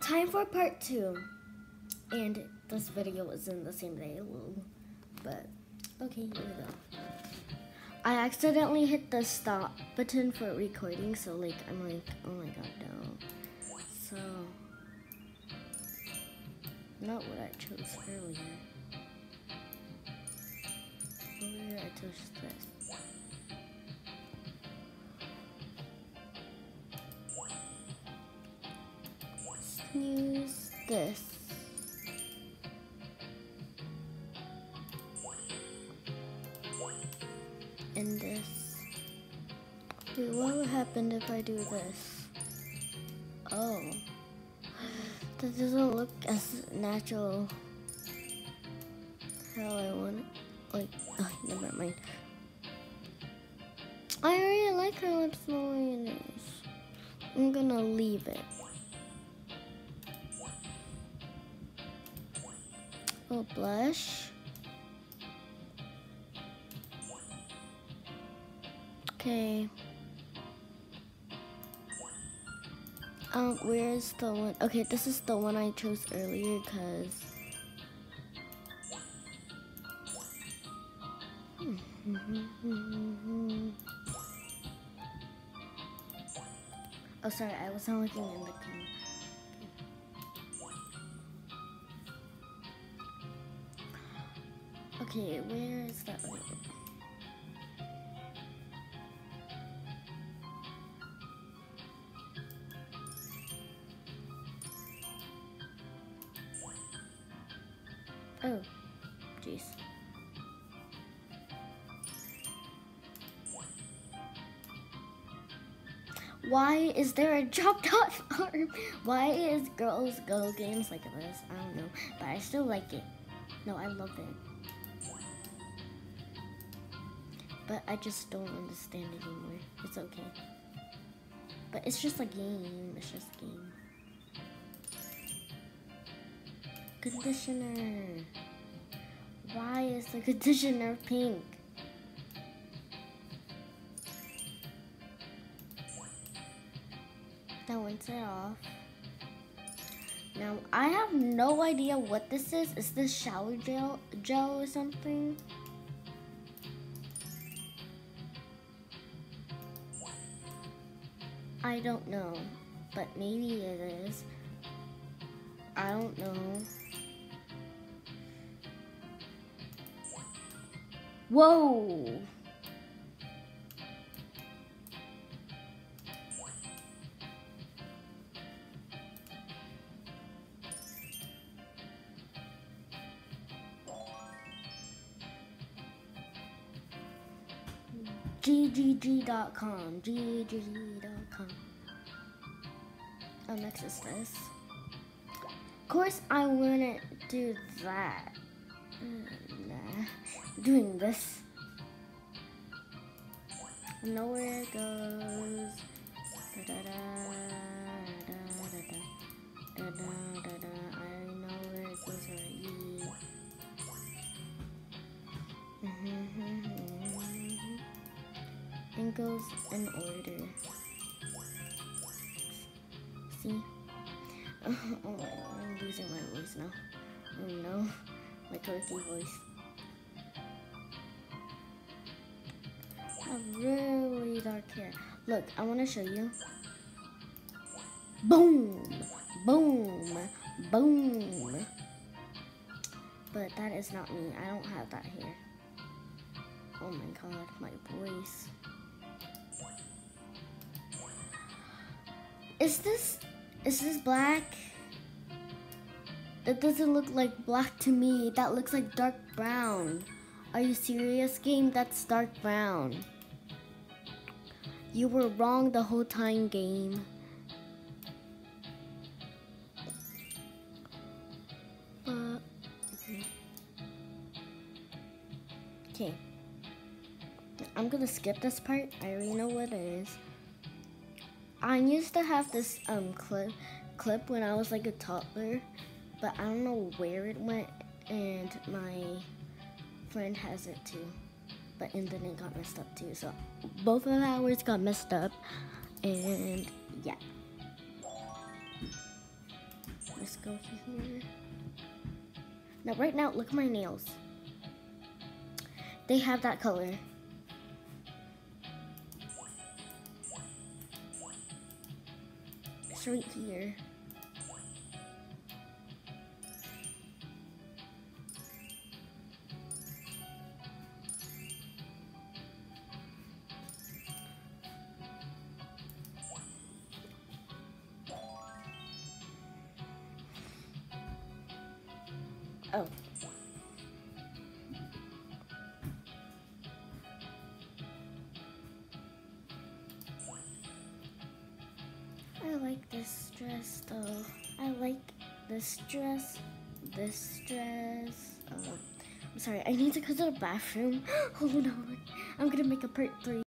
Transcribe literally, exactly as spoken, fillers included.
time for part two. And this video was in the same day, but okay, here we go. I accidentally hit the stop button for recording, so like I'm like, oh my god, no. So, not what I chose earlier. Earlier I chose this. Let's use this. And this. Wait, what would happen if I do this? Oh. That doesn't look as natural how I want it. Like, oh, never mind. I already like her lips the way it is. I'm gonna leave it. Oh, blush. Okay. Um, where's the one? Okay, this is the one I chose earlier, cause. Oh, sorry, I wasn't looking in the camera. Okay, where is that one? Oh, jeez. Why is there a drop dot farm? Why is Girls Go games like this? I don't know, but I still like it. No, I love it. But I just don't understand it anymore. It's okay. But it's just a game. It's just a game. Conditioner. Why is the conditioner pink? Now rinse it off. Now I have no idea what this is. Is this shower gel, gel or something? I don't know, but maybe it is. I don't know. Whoa! G G G dot com. G G G dot com. Oh, next is this. Of course, I wouldn't do that. Nah. Doing this. I know where it goes. Da da da da da da da da da da. I know where it goes already. And goes in order. See? Oh my god, I'm losing my voice now. Oh no, my turkey voice. I have really dark hair. Look, I want to show you. Boom! Boom! Boom! But that is not me. I don't have that hair. Oh my god, my voice. Is this, is this black? That doesn't look like black to me. That looks like dark brown. Are you serious, game? That's dark brown. You were wrong the whole time, game. Uh, okay. Okay. I'm gonna skip this part. I already know what it is. I used to have this um clip clip when I was like a toddler, but I don't know where it went, and my friend has it too. But and then it got messed up too. So both of ours got messed up, and yeah. go here. Now, right now, look at my nails. They have that color. It's right here. Oh. I like this dress though. I like this dress, this dress. Um, I'm sorry, I need to go to the bathroom. Hold on, I'm gonna make a part three.